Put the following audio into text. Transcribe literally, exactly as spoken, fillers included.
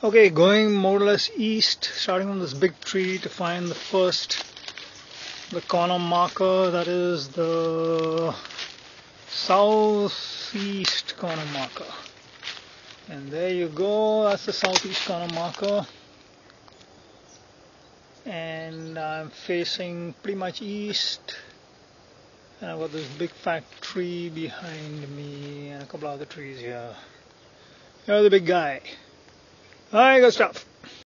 Okay, going more or less east, starting from this big tree to find the first, the corner marker, that is the southeast corner marker. And there you go, that's the southeast corner marker. And I'm facing pretty much east. And I've got this big fat tree behind me and a couple other trees here. Here's the big guy. Alright, good stuff.